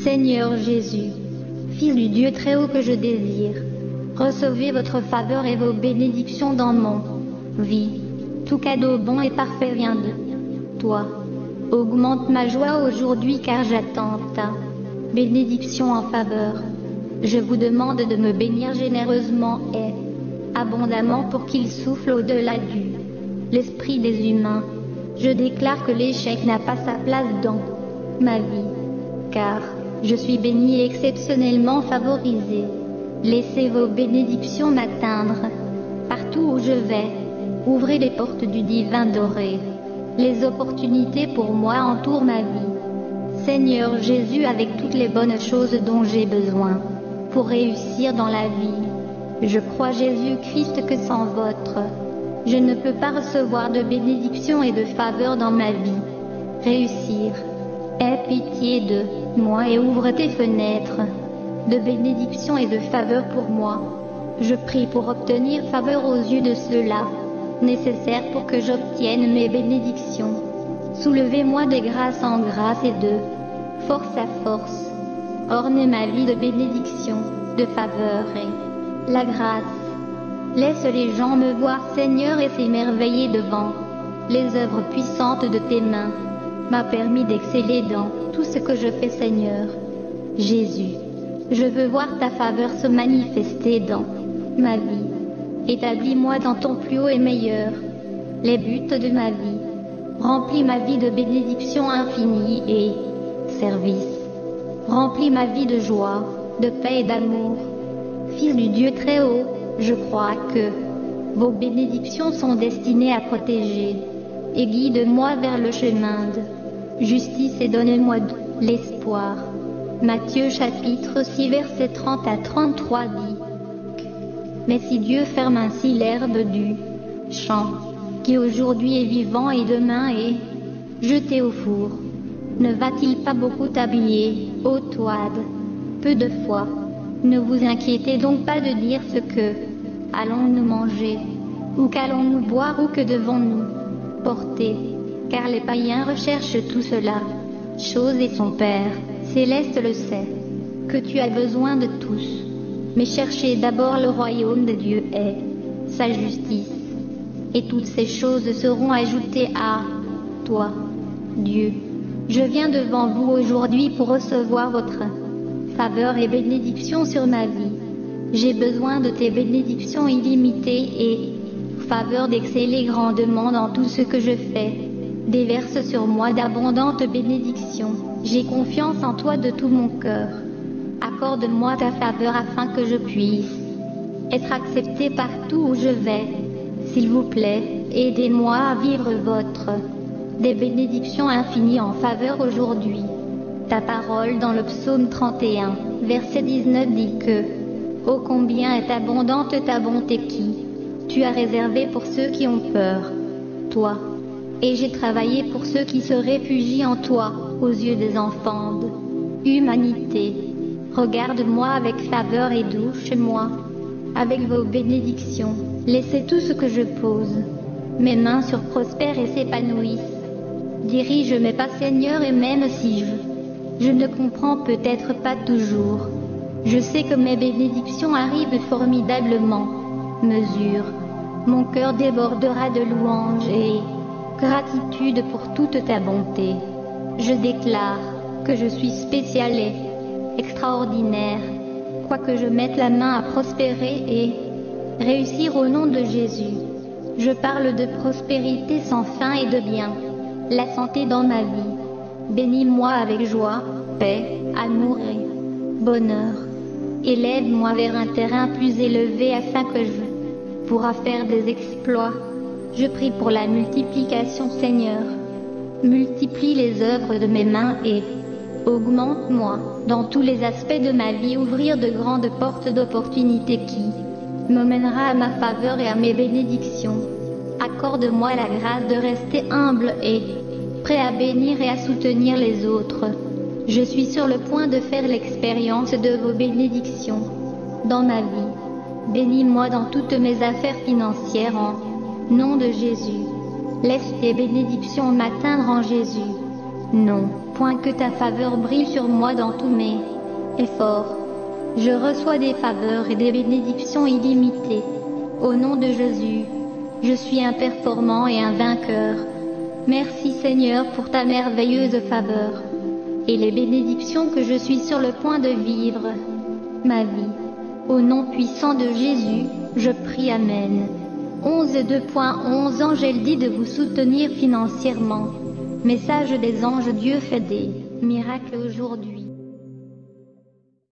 Seigneur Jésus, Fils du Dieu très haut que je désire, recevez votre faveur et vos bénédictions dans mon vie. Tout cadeau bon et parfait vient de toi. Augmente ma joie aujourd'hui car j'attends ta bénédiction en faveur. Je vous demande de me bénir généreusement et abondamment pour qu'il souffle au-delà du l'esprit des humains. Je déclare que l'échec n'a pas sa place dans ma vie, car je suis béni et exceptionnellement favorisé. Laissez vos bénédictions m'atteindre partout où je vais. Ouvrez les portes du divin doré. Les opportunités pour moi entourent ma vie. Seigneur Jésus, avec toutes les bonnes choses dont j'ai besoin pour réussir dans la vie, je crois Jésus-Christ que sans votre, je ne peux pas recevoir de bénédictions et de faveur dans ma vie. Réussir. Aie pitié de moi et ouvre tes fenêtres de bénédictions et de faveur pour moi. Je prie pour obtenir faveur aux yeux de ceux-là, nécessaires pour que j'obtienne mes bénédictions. Soulevez-moi de grâce en grâce et de force à force. Ornez ma vie de bénédictions, de faveur et la grâce. Laisse les gens me voir, Seigneur, et s'émerveiller devant les œuvres puissantes de tes mains. M'a permis d'exceller dans tout ce que je fais, Seigneur. Jésus, je veux voir ta faveur se manifester dans ma vie. Établis-moi dans ton plus haut et meilleur, les buts de ma vie. Remplis ma vie de bénédictions infinies et service. Remplis ma vie de joie, de paix et d'amour. Fils du Dieu très haut, je crois que vos bénédictions sont destinées à protéger et guide-moi vers le chemin de justice et donne-moi de l'espoir. Matthieu chapitre 6 versets 30 à 33 dit: Mais si Dieu ferme ainsi l'herbe du champ, qui aujourd'hui est vivant et demain est jeté au four, ne va-t-il pas beaucoup t'habiller, ô toide? Peu de foi. Ne vous inquiétez donc pas de dire ce que allons-nous manger, ou qu'allons-nous boire, ou que devons-nous porter, car les païens recherchent tout cela. Chose et son Père céleste le sait, que tu as besoin de tous. Mais cherchez d'abord le royaume de Dieu et sa justice, et toutes ces choses seront ajoutées à toi. Dieu, je viens devant vous aujourd'hui pour recevoir votre faveur et bénédiction sur ma vie. J'ai besoin de tes bénédictions illimitées et faveur d'exceller grandement dans tout ce que je fais. Déverse sur moi d'abondantes bénédictions. J'ai confiance en toi de tout mon cœur. Accorde-moi ta faveur afin que je puisse être accepté partout où je vais. S'il vous plaît, aidez-moi à vivre votre des bénédictions infinies en faveur aujourd'hui. Ta parole dans le psaume 31, verset 19 dit que « Ô combien est abondante ta bonté qui tu as réservé pour ceux qui ont peur, toi. Et j'ai travaillé pour ceux qui se réfugient en toi, aux yeux des enfants de humanité. Regarde-moi avec faveur et douche-moi avec vos bénédictions. Laissez tout ce que je pose. Mes mains sur prospèrent et s'épanouissent. Dirige mes pas, Seigneur, et même si je ne comprends peut-être pas toujours, je sais que mes bénédictions arrivent formidablement. Mesure, mon cœur débordera de louanges et gratitude pour toute ta bonté. Je déclare que je suis spécial et extraordinaire, quoique je mette la main à prospérer et réussir au nom de Jésus. Je parle de prospérité sans fin et de bien, la santé dans ma vie. Bénis-moi avec joie, paix, amour et bonheur. Élève-moi vers un terrain plus élevé afin que je pourra faire des exploits. Je prie pour la multiplication, Seigneur. Multiplie les œuvres de mes mains et augmente-moi dans tous les aspects de ma vie, ouvrir de grandes portes d'opportunités qui me mènera à ma faveur et à mes bénédictions. Accorde-moi la grâce de rester humble et prêt à bénir et à soutenir les autres. Je suis sur le point de faire l'expérience de vos bénédictions dans ma vie. Bénis-moi dans toutes mes affaires financières en nom de Jésus. Laisse tes bénédictions m'atteindre en Jésus. Non, point que ta faveur brille sur moi dans tous mes efforts. Je reçois des faveurs et des bénédictions illimitées. Au nom de Jésus, je suis un performant et un vainqueur. Merci Seigneur pour ta merveilleuse faveur et les bénédictions que je suis sur le point de vivre ma vie. Au nom puissant de Jésus, je prie Amen. 11.2.11 Angèle dit de vous soutenir financièrement. Message des anges, Dieu fait des miracles aujourd'hui.